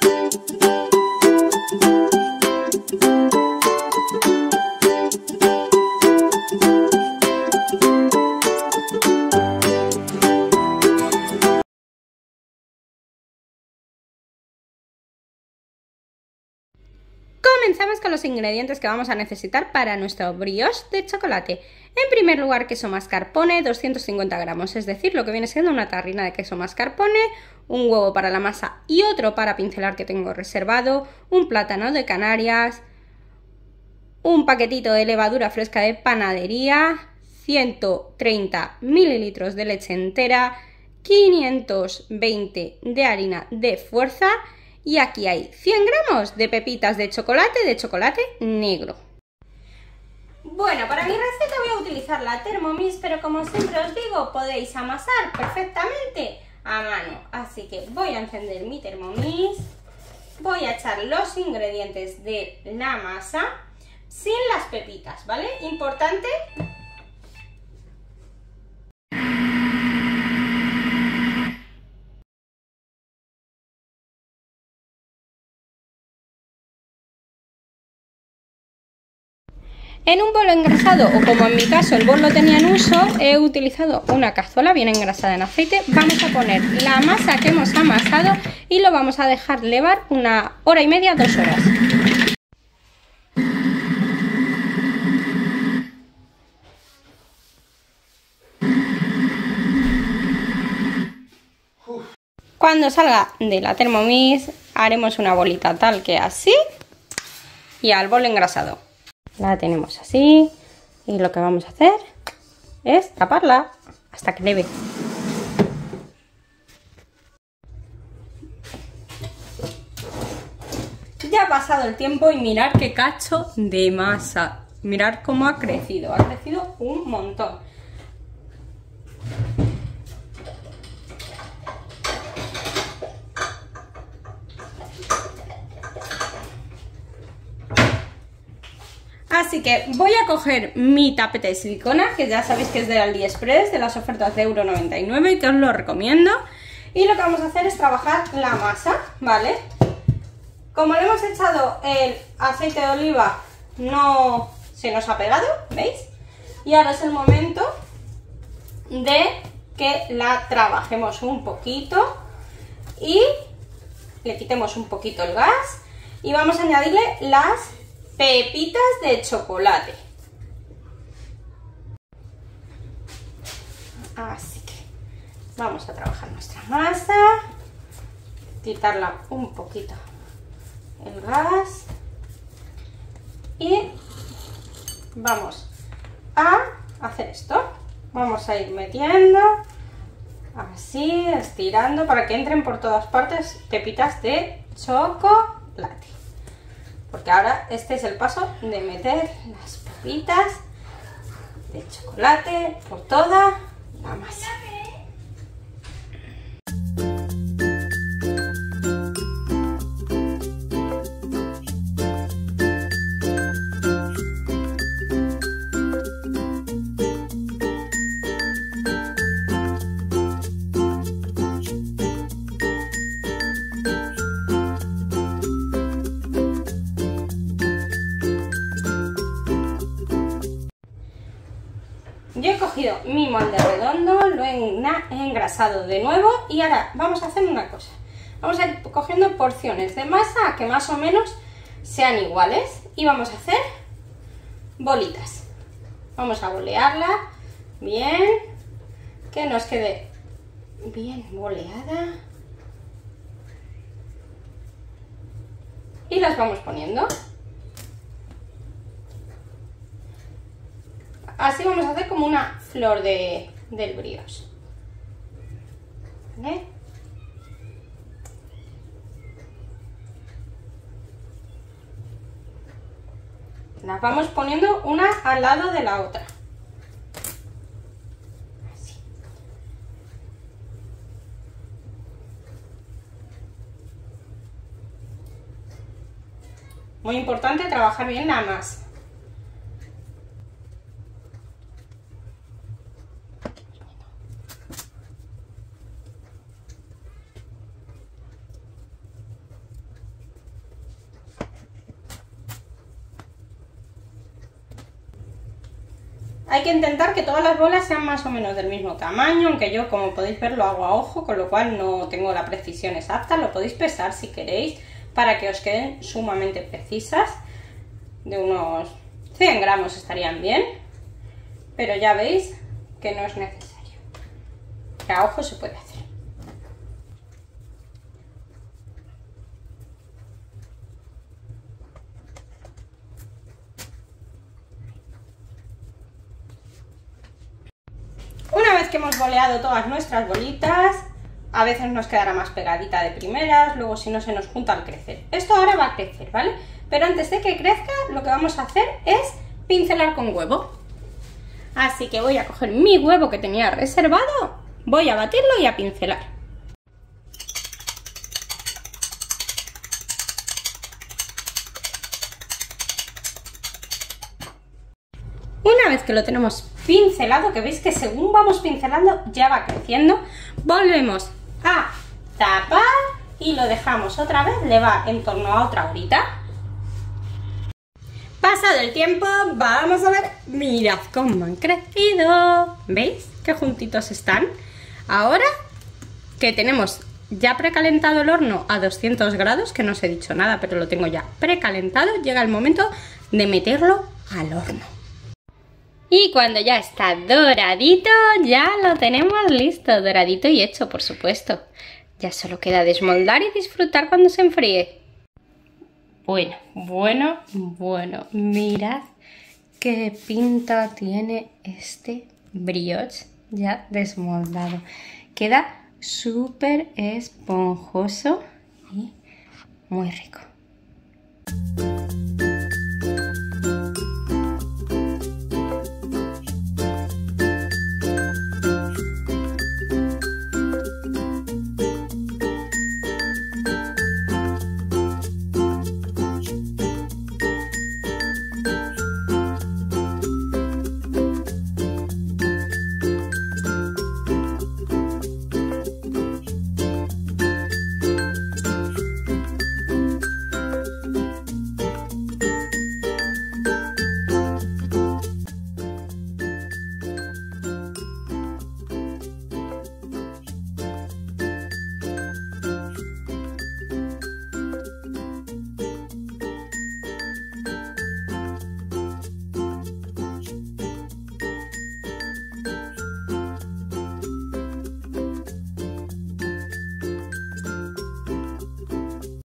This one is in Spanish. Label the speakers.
Speaker 1: Comenzamos con los ingredientes que vamos a necesitar para nuestro brioche de chocolate. En primer lugar, queso mascarpone, 250 gramos, es decir, lo que viene siendo una tarrina de queso mascarpone, un huevo para la masa y otro para pincelar que tengo reservado, un plátano de Canarias, un paquetito de levadura fresca de panadería, 130 mililitros de leche entera, 520 de harina de fuerza. Y aquí hay 100 gramos de pepitas de chocolate negro. Bueno, para mi receta voy a utilizar la Thermomix, pero como siempre os digo, podéis amasar perfectamente a mano. Así que voy a encender mi Thermomix, voy a echar los ingredientes de la masa sin las pepitas, ¿vale? Importante. En un bol engrasado, o como en mi caso el bol lo tenía en uso, he utilizado una cazuela bien engrasada en aceite. Vamos a poner la masa que hemos amasado y lo vamos a dejar levar 1 hora y media, 2 horas. Cuando salga de la Thermomix haremos una bolita tal que así y al bol engrasado. La tenemos así y lo que vamos a hacer es taparla hasta que leve. Ya ha pasado el tiempo y mirad qué cacho de masa. Mirad cómo ha crecido un montón. Así que voy a coger mi tapete de silicona, que ya sabéis que es de AliExpress, de las ofertas de €1,99 y que os lo recomiendo. Y lo que vamos a hacer es trabajar la masa, ¿vale? Como le hemos echado el aceite de oliva, no se nos ha pegado, ¿veis? Y ahora es el momento de que la trabajemos un poquito y le quitemos un poquito el gas y vamos a añadirle las pepitas de chocolate. Así que vamos a trabajar nuestra masa, quitarla un poquito el gas y vamos a hacer esto. Vamos a ir metiendo así, estirando para que entren por todas partes pepitas de chocolate. Porque ahora este es el paso de meter las pepitas de chocolate por toda la masa. Yo he cogido mi molde redondo, lo he engrasado de nuevo y ahora vamos a hacer una cosa. Vamos a ir cogiendo porciones de masa que más o menos sean iguales y vamos a hacer bolitas. Vamos a bolearla bien, que nos quede bien boleada. Y las vamos poniendo. Así vamos a hacer como una flor del brioche. ¿Vale? Las vamos poniendo una al lado de la otra. Así. Muy importante trabajar bien la masa. Hay que intentar que todas las bolas sean más o menos del mismo tamaño, aunque yo, como podéis ver, lo hago a ojo, con lo cual no tengo la precisión exacta. Lo podéis pesar si queréis, para que os queden sumamente precisas. De unos 100 gramos estarían bien, pero ya veis que no es necesario. Que a ojo se puede hacer. Una vez que hemos boleado todas nuestras bolitas, a veces nos quedará más pegadita de primeras, luego si no se nos junta al crecer. Esto ahora va a crecer, ¿vale? Pero antes de que crezca, lo que vamos a hacer es pincelar con huevo. Así que voy a coger mi huevo que tenía reservado, voy a batirlo y a pincelar. Una vez que lo tenemos pincelado, que veis que según vamos pincelando ya va creciendo, volvemos a tapar y lo dejamos otra vez, le va en torno a otra horita. Pasado el tiempo, vamos a ver, mirad cómo han crecido, ¿veis? Qué juntitos están. Ahora que tenemos ya precalentado el horno a 200 grados, que no os he dicho nada, pero lo tengo ya precalentado, llega el momento de meterlo al horno. Y cuando ya está doradito, ya lo tenemos listo, doradito y hecho, por supuesto. Ya solo queda desmoldar y disfrutar cuando se enfríe. Bueno, mirad qué pinta tiene este brioche ya desmoldado. Queda súper esponjoso y muy rico.